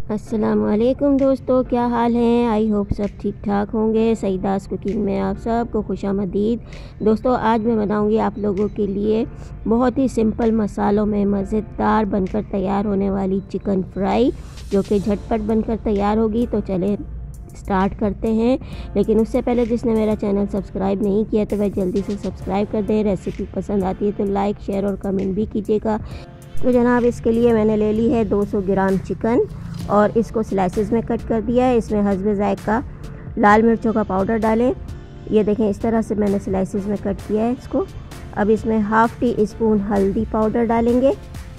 अस्सलामुअलैकुम दोस्तों, क्या हाल है। आई होप सब ठीक ठाक होंगे। सईदास कुकिंग में आप सबको खुशामदीद। दोस्तों, आज मैं बनाऊंगी आप लोगों के लिए बहुत ही सिंपल मसालों में मज़ेदार बनकर तैयार होने वाली चिकन फ्राई, जो कि झटपट बनकर तैयार होगी। तो चले स्टार्ट करते हैं। लेकिन उससे पहले जिसने मेरा चैनल सब्सक्राइब नहीं किया तो वह जल्दी से सब्सक्राइब कर दें। रेसिपी पसंद आती है तो लाइक, शेयर और कमेंट भी कीजिएगा। तो जनाब, इसके लिए मैंने ले ली है 200 ग्राम चिकन और इसको स्लाइसेस में कट कर दिया है। इसमें हस्बे ज़ायक़ा लाल मिर्चों का पाउडर डालें। ये देखें, इस तरह से मैंने स्लाइसेस में कट किया है इसको। अब इसमें हाफ़ टी स्पून हल्दी पाउडर डालेंगे,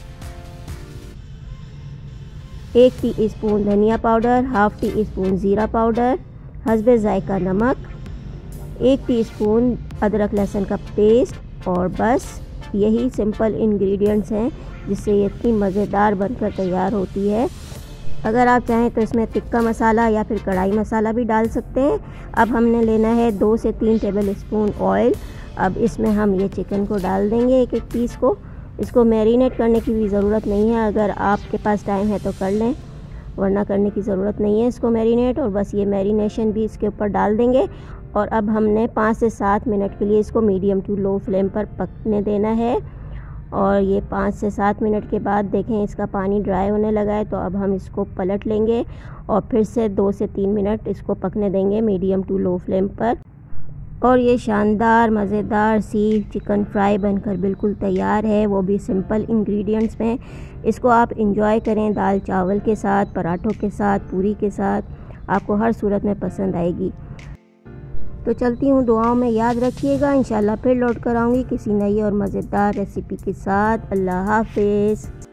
1 टीस्पून धनिया पाउडर, हाफ़ टी स्पून ज़ीरा पाउडर, हस्बे ज़ायक़ा नमक, 1 टीस्पून अदरक लहसुन का पेस्ट। और बस यही सिंपल इंग्रेडिएंट्स हैं जिससे ये इतनी मज़ेदार बनकर तैयार होती है। अगर आप चाहें तो इसमें टिक्का मसाला या फिर कढ़ाई मसाला भी डाल सकते हैं। अब हमने लेना है 2 से 3 टेबल स्पून ऑयल। अब इसमें हम ये चिकन को डाल देंगे, एक पीस को। इसको मैरिनेट करने की भी ज़रूरत नहीं है, अगर आपके पास टाइम है तो कर लें, वरना करने की ज़रूरत नहीं है इसको मैरिनेट। और बस ये मैरिनेशन भी इसके ऊपर डाल देंगे। और अब हमने 5 से 7 मिनट के लिए इसको मीडियम टू लो फ्लेम पर पकने देना है। और ये 5 से 7 मिनट के बाद देखें इसका पानी ड्राई होने लगा है। तो अब हम इसको पलट लेंगे और फिर से 2 से 3 मिनट इसको पकने देंगे मीडियम टू लो फ्लेम पर। और ये शानदार मज़ेदार सी चिकन फ्राई बनकर बिल्कुल तैयार है, वो भी सिंपल इंग्रेडिएंट्स में। इसको आप इंजॉय करें दाल चावल के साथ, पराठों के साथ, पूरी के साथ, आपको हर सूरत में पसंद आएगी। तो चलती हूँ, दुआओं में याद रखिएगा। इंशाल्लाह फिर लौट कर आऊँगी किसी नई और मज़ेदार रेसिपी के साथ। अल्लाह हाफ़िज़।